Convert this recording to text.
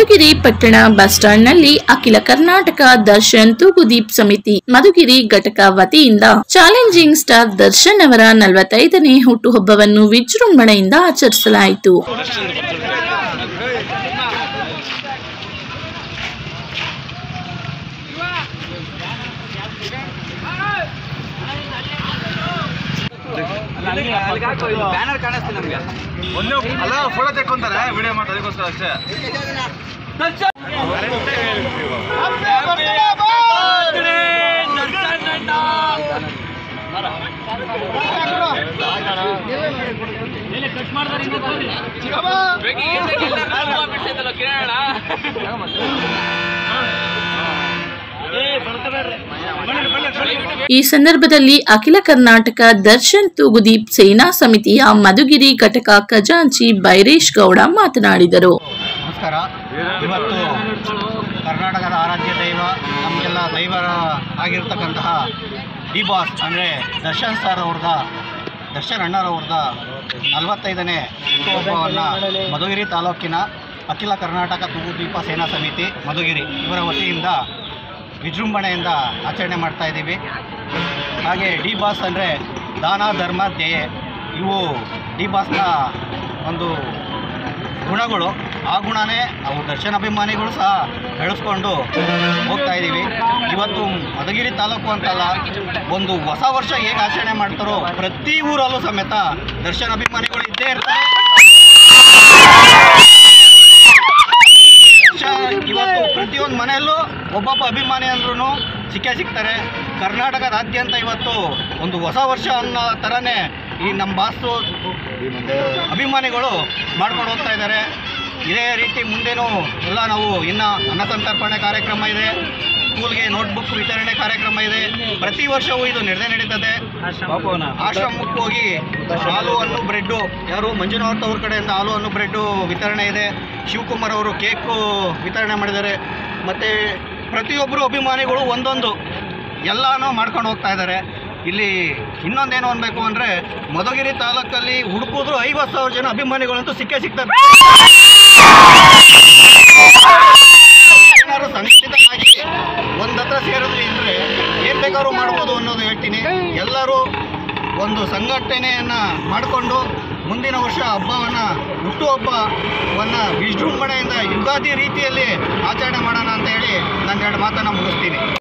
ಮಧುಗಿರಿ ಪಟ್ಟಣ ಬಸ್ ಸ್ಟಾಂಡ್ನಲ್ಲಿ ಅಖಿಲ ಕರ್ನಾಟಕ ದರ್ಶನ್ ತೂಗುದೀಪ್ ಸಮಿತಿ ಮಧುಗಿರಿ ಘಟಕ ವತಿಯಿಂದ ಚಾಲೆಂಜಿಂಗ್ ಸ್ಟಾರ್ ದರ್ಶನ್ ಅವರ 45ನೇ ಹುಟ್ಟುಹಬ್ಬವನ್ನು ವಿಜೃಂಭಣೆಯಿಂದ ಆಚರಿಸಲಾಯಿತು. ಬ್ಯಾನರ್ ಕಾಣಿಸ್ತಿಲ್ಲ ನಮಗೆ. ಅಲ್ಲ ಫೋಟೋ ತೆಕ್ಕೊಂತಾರೆ ವಿಡಿಯೋ ಮಾಡಿ ಅದಕ್ಕೋಸ್ಕರ ಅಷ್ಟೇ. ಈ ಸಂದರ್ಭದಲ್ಲಿ ಅಖಿಲ ಕರ್ನಾಟಕ ದರ್ಶನ್ ತೂಗುದೀಪ್ ಸೇನಾ ಸಮಿತಿಯ ಮಧುಗಿರಿ ಘಟಕ ಖಜಾಂಚಿ ಬೈರೇಶ್ ಗೌಡ ಮಾತನಾಡಿದರು. ನಮಸ್ಕಾರ. ಇವತ್ತು ಕರ್ನಾಟಕದ ಆರಾಧ್ಯ ದೈವ, ನಮಗೆಲ್ಲ ದೈವರ ಆಗಿರ್ತಕ್ಕಂತಹ ಡಿ ಬಾಸ್ ಅಂದರೆ ದರ್ಶನ್ ಸರ್ ಅವ್ರದ, ದರ್ಶನ್ ಅಣ್ಣರವ್ರದ 45ನೇ ಹುಟ್ಟುಹಬ್ಬವನ್ನು ಮಧುಗಿರಿ ತಾಲೂಕಿನ ಅಖಿಲ ಕರ್ನಾಟಕ ತೂಗುದೀಪ ಸೇನಾ ಸಮಿತಿ ಮಧುಗಿರಿ ಇವರ ವತಿಯಿಂದ ವಿಜೃಂಭಣೆಯಿಂದ ಆಚರಣೆ ಮಾಡ್ತಾ ಇದ್ದೀವಿ. ಹಾಗೆ ಡಿ ಬಾಸ್ ಅಂದರೆ ದಾನ ಧರ್ಮ ಧ್ಯೇಯ, ಇವು ಡಿ ಬಾಸ್ನ ಒಂದು ಗುಣಗಳು. ಆ ಗುಣನೇ ನಾವು ದರ್ಶನ್ ಅಭಿಮಾನಿಗಳು ಸಹ ಬೆಳೆಸ್ಕೊಂಡು ಹೋಗ್ತಾ ಇದ್ದೀವಿ. ಇವತ್ತು ಮಧುಗಿರಿ ತಾಲೂಕು ಅಂತಲ್ಲ, ಒಂದು ಹೊಸ ವರ್ಷ ಹೇಗೆ ಆಚರಣೆ ಮಾಡ್ತಾರೋ ಪ್ರತಿ ಊರಲ್ಲೂ ಸಮೇತ ದರ್ಶನ್ ಅಭಿಮಾನಿಗಳು ಇದ್ದೇ ಇರ್ತಾರೆ. ಇವತ್ತು ಪ್ರತಿಯೊಂದು ಮನೆಯಲ್ಲೂ ಒಬ್ಬೊಬ್ಬ ಅಭಿಮಾನಿ ಅಂದ್ರೂ ಸಿಗ್ತಾರೆ. ಕರ್ನಾಟಕದಾದ್ಯಂತ ಇವತ್ತು ಒಂದು ಹೊಸ ವರ್ಷ ಅನ್ನೋ ಥರನೇ ಈ ನಮ್ಮ ಬಾಸು ಅಭಿಮಾನಿಗಳು ಮಾಡ್ಕೊಂಡು ಹೋಗ್ತಾ ಇದ್ದಾರೆ. ಇದೇ ರೀತಿ ಮುಂದೇನೂ ಎಲ್ಲ ನಾವು ಇನ್ನು ಅನ್ನಸಂತರ್ಪಣೆ ಕಾರ್ಯಕ್ರಮ ಇದೆ, ಸ್ಕೂಲ್ಗೆ ನೋಟ್ಬುಕ್ ವಿತರಣೆ ಕಾರ್ಯಕ್ರಮ ಇದೆ. ಪ್ರತಿ ವರ್ಷವೂ ಇದು ನಡೀತದೆ. ಆಶ್ರಮಕ್ಕೆ ಹೋಗಿ ಹಾಲು ಹಣ್ಣು ಬ್ರೆಡ್ಡು, ಯಾರು ಮಂಜುನಾಥ್ ಅವ್ರ ಕಡೆಯಿಂದ ಹಾಲು ಹಣ್ಣು ಬ್ರೆಡ್ಡು ವಿತರಣೆ ಇದೆ. ಶಿವಕುಮಾರ್ ಅವರು ಕೇಕು ವಿತರಣೆ ಮಾಡಿದ್ದಾರೆ. ಮತ್ತು ಪ್ರತಿಯೊಬ್ಬರು ಅಭಿಮಾನಿಗಳು ಒಂದೊಂದು ಎಲ್ಲನೂ ಮಾಡ್ಕೊಂಡು ಹೋಗ್ತಾ ಇದ್ದಾರೆ. ಇಲ್ಲಿ ಇನ್ನೊಂದೇನು ಅನ್ಬೇಕು ಅಂದರೆ, ಮಧುಗಿರಿ ತಾಲೂಕಲ್ಲಿ ಹುಡುಕಿದ್ರು 50,000 ಜನ ಅಭಿಮಾನಿಗಳಂತೂ ಸಿಗ್ತಾರೆ. ಏನಾದ್ರು ಸಂಘಟಿತರಾಗಿ ಒಂದು ಹತ್ರ ಸೇರಿದ್ರಿ ಅಂದರೆ ಏನು ಬೇಕಾದ್ರೂ ಮಾಡ್ಬೋದು ಅನ್ನೋದು ಹೇಳ್ತೀನಿ. ಎಲ್ಲರೂ ಒಂದು ಸಂಘಟನೆಯನ್ನು ಮಾಡಿಕೊಂಡು ಮುಂದಿನ ವರ್ಷ ಹುಟ್ಟುಹಬ್ಬವನ್ನು ವಿಜೃಂಭಣೆಯಿಂದ ಯುಗಾದಿ ರೀತಿಯಲ್ಲಿ ಆಚರಣೆ ಮಾಡೋಣ ಅಂತ ಹೇಳಿ ನಾನು 2 ಮಾತನ್ನು ಮುಗಿಸ್ತೀನಿ.